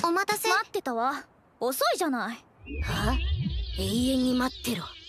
お待たせ。 待ってたわ。遅いじゃない。 はあ？永遠に待ってろ。